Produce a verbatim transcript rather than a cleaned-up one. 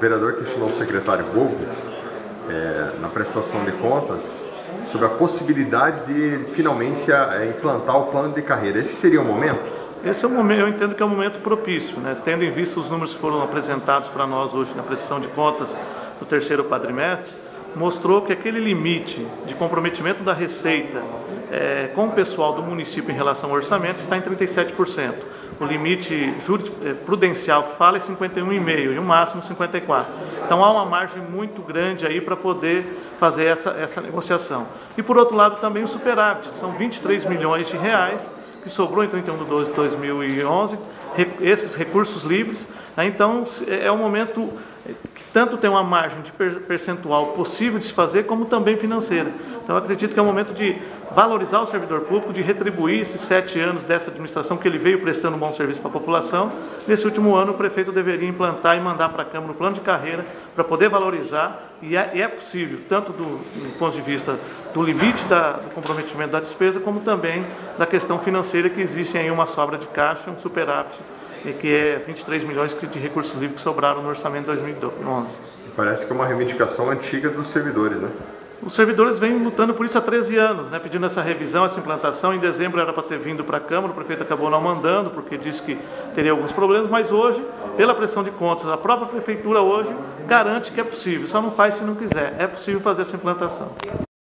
vereador questionou o secretário Volpi, é, na prestação de contas, sobre a possibilidade de finalmente a, implantar o plano de carreira. Esse seria o momento? Esse é o momento, eu entendo que é o momento propício, né? Tendo em vista os números que foram apresentados para nós hoje na prestação de contas do terceiro quadrimestre, mostrou que aquele limite de comprometimento da Receita é, com o pessoal do município em relação ao orçamento está em trinta e sete por cento. O limite prudencial que fala é cinquenta e um vírgula cinco por cento e o máximo cinquenta e quatro por cento. Então há uma margem muito grande aí para poder fazer essa, essa negociação. E por outro lado também o superávit, que são vinte e três milhões de reais, que sobrou em trinta e um de doze de dois mil e onze, esses recursos livres, né? Então é um momento que tanto tem uma margem de percentual possível de se fazer, como também financeira. Então eu acredito que é um momento de valorizar o servidor público, de retribuir esses sete anos dessa administração que ele veio prestando um bom serviço para a população. Nesse último ano o prefeito deveria implantar e mandar para a Câmara o plano de carreira para poder valorizar, e é, é possível, tanto do, do ponto de vista do limite da, do comprometimento da despesa, como também da questão financeira, que existe aí uma sobra de caixa, um superávit, que é vinte e três milhões de recursos livres que sobraram no orçamento de dois mil e onze. Parece que é uma reivindicação antiga dos servidores, né? Os servidores vêm lutando por isso há treze anos, né, pedindo essa revisão, essa implantação. Em dezembro era para ter vindo para a Câmara, o prefeito acabou não mandando, porque disse que teria alguns problemas, mas hoje, pela pressão de contas, a própria prefeitura hoje garante que é possível, só não faz se não quiser. É possível fazer essa implantação.